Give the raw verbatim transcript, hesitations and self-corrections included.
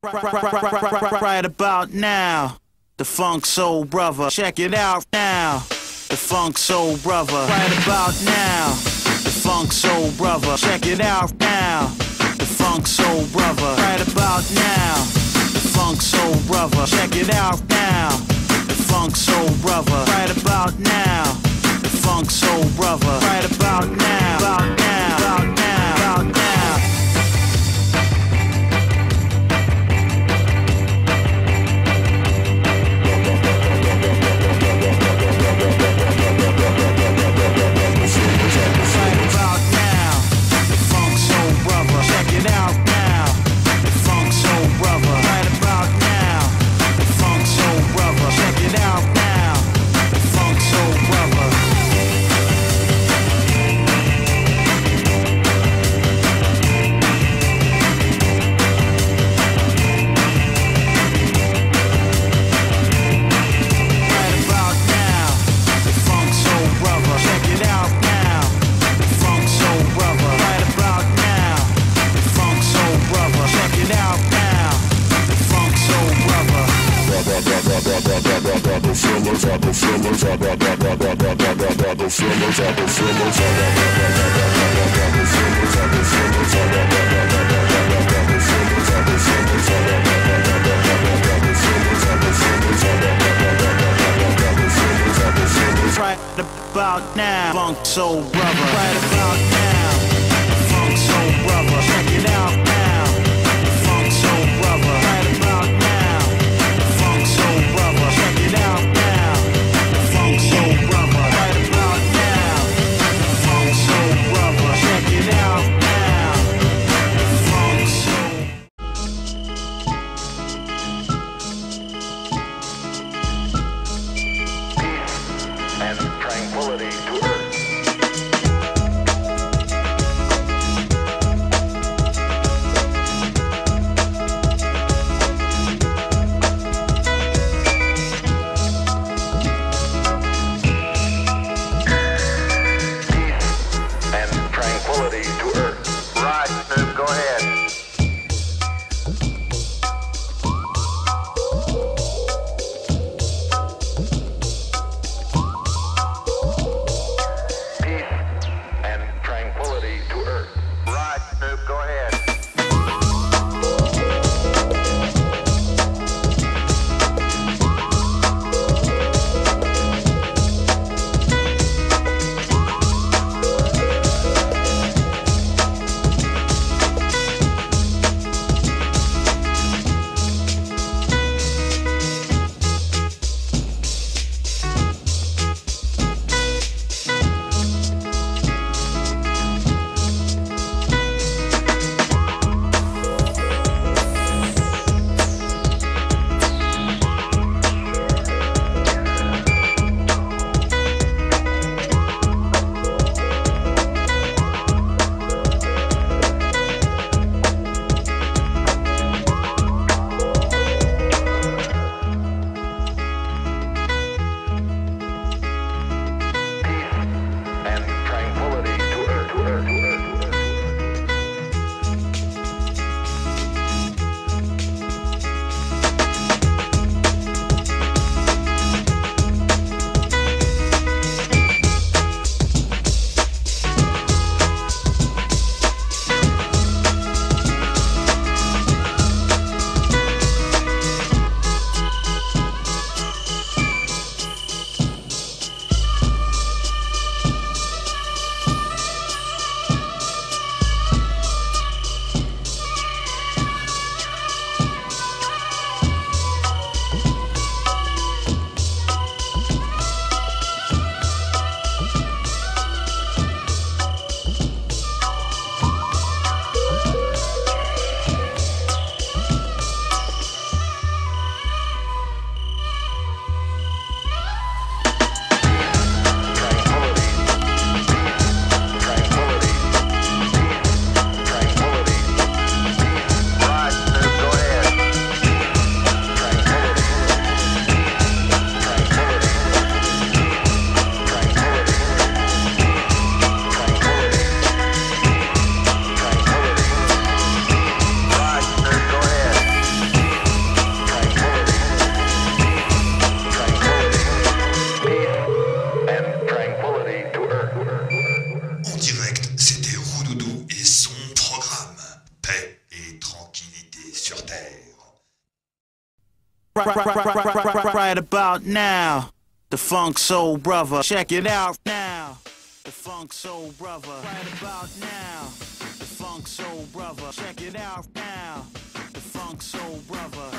Right about now, the Funk Soul Brother. Check it out now, the Funk Soul Brother. Right about now, the Funk Soul Brother. Check it out now, the Funk Soul Brother. Right about now, the Funk Soul Brother. Check it out now, the Funk Soul Brother. Right about now, the Funk Soul Brother. Right about now, about now, about now, about now. Right about now, Funk Soul Brother. Right about now, Funk Soul Brother. Check it out now, Funk Soul Brother. Right about now, Funk Soul Brother. Check it out now, Funk Soul Brother. Right about now, Funk Soul Brother. Check it out now, Funk Soul. And tranquility to earth. Peace and tranquility to earth. Right, Snoop, go ahead. Right about now, the Funk Soul Brother. Check it out now. The Funk Soul Brother. Right about now, the Funk Soul Brother. Check it out now. The Funk Soul Brother.